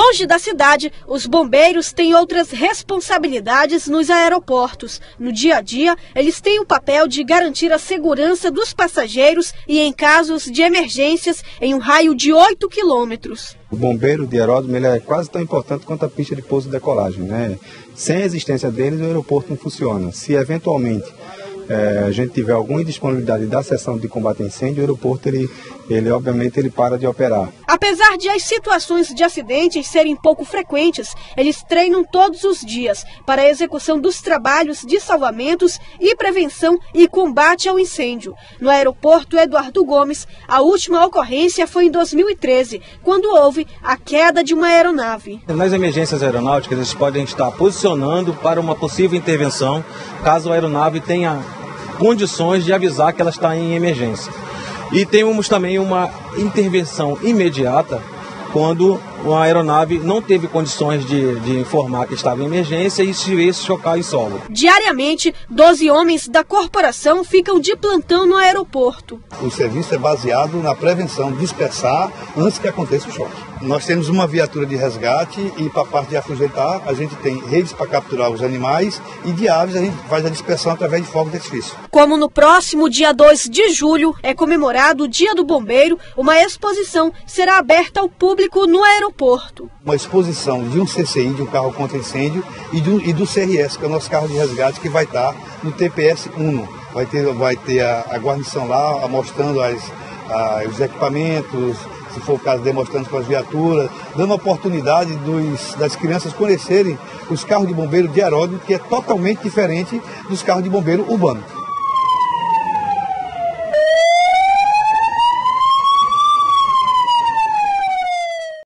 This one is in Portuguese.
Longe da cidade, os bombeiros têm outras responsabilidades nos aeroportos. No dia a dia, eles têm o papel de garantir a segurança dos passageiros e em casos de emergências em um raio de 8 quilômetros. O bombeiro de aeródromo ele é quase tão importante quanto a pista de pouso e decolagem, né? Sem a existência deles, o aeroporto não funciona. Se eventualmente a gente tiver alguma indisponibilidade da seção de combate a incêndio, o aeroporto obviamente para de operar. Apesar de as situações de acidentes serem pouco frequentes, eles treinam todos os dias para a execução dos trabalhos de salvamentos e prevenção e combate ao incêndio. No aeroporto Eduardo Gomes, a última ocorrência foi em 2013, quando houve a queda de uma aeronave. Nas emergências aeronáuticas, eles podem estar posicionando para uma possível intervenção, caso a aeronave tenha condições de avisar que ela está em emergência. E temos também uma intervenção imediata quando uma aeronave não teve condições de informar que estava em emergência e se veio chocar em solo. Diariamente, 12 homens da corporação ficam de plantão no aeroporto. O serviço é baseado na prevenção, dispersar antes que aconteça o choque. Nós temos uma viatura de resgate e para a parte de afugentar, a gente tem redes para capturar os animais e de aves a gente faz a dispersão através de fogo de artifício. Como no próximo dia 2 de julho é comemorado o Dia do Bombeiro, uma exposição será aberta ao público no aeroporto. Uma exposição de um CCI, de um carro contra incêndio, e do CRS, que é o nosso carro de resgate, que vai estar no TPS 1. Vai ter a guarnição lá, mostrando os equipamentos, se for o caso, demonstrando com as viaturas, dando a oportunidade das crianças conhecerem os carros de bombeiro de aeródromo, que é totalmente diferente dos carros de bombeiro urbano.